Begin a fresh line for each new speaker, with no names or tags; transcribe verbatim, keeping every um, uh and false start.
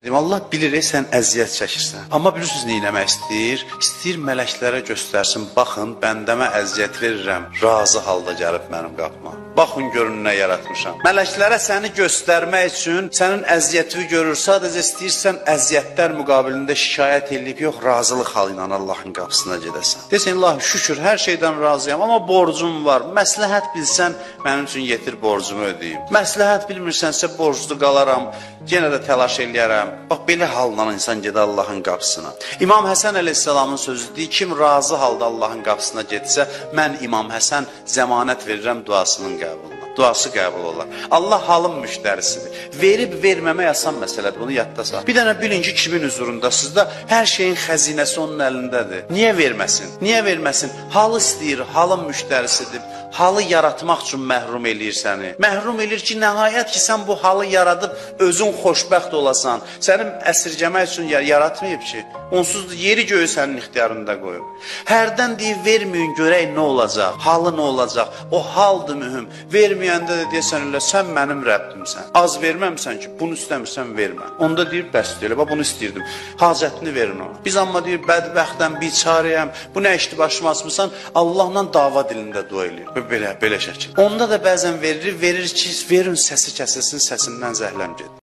Allah bilir, sən əziyyət çəkirsən. Amma bilirsiniz, nə eləmək istəyir? İstəyir mələklərə göstərsin, baxın, bəndəmə əziyyət verirəm, razı halda gəlib mənim qapıma. Baxın, görün nə yaratmışam. Mələklərə səni göstərmək üçün sənin əziyyətini görür, sadəcə istəyirsən əziyyətlər müqabilində şikayət edib, yox, razılıq halı ilə Allahın qapısına gedəsən. Desən, Allah, şükür, hər şeydən razıyam, amma borcum var. Məsləhət bilsən, mənim üçün yetir borcumu ödəyim. Məsləhət bilmirsənsə, borclu qalaram, yenə də təlaş eləyərəm. Bax, belə halla insan gedə Allahın qapısına. İmam Həsən əleyhissalamın sözü deyir, kim razı halda Allahın qapısına getsə, mən İmam Həsən zəmanət verirəm duasının qəbuluna. Duası qəbul olar. Allah halın müştərisidir. Verib verməmək asan məsələdir, bunu yadda sal. Bir dənə bilin ki, kimin huzurundasınız da, hər şeyin xəzinəsi onun əlindədir. Niyə verməsin? Niyə verməsin? Halı istəyir, halın müştərisidir. Halı yaratmaq üçün məhrum eləyir səni. Məhrum eləyir ki, nəhayət ki, sən bu halı yaradıb özün xoşbəxt olasan. Sənin əsirgəmək üçün yaratmayıb ki, onsuz da yeri göyü sənin ixtiyarında qoyub. Hərdən deyir, verməyin, görək nə olacaq, halı nə olacaq, o haldır mühüm. Verməyəndə də deyəsən elə, sən mənim Rəbbimsən. Az verməmsən ki, bunu istəmirsən, vermə. Onda deyir, bəs deyil, bunu istəyirdim, hacətini verin ona. Biz amma deyir, bədbəxtəm, biçarəyəm, bu nə işdir başıma açmısan, Allahla dava dilində dua eləyir. Belə, belə şəkil. Onda da bəzən verir, verir ki, verin səsi kəsilsin, səsindən zəhləm gedir.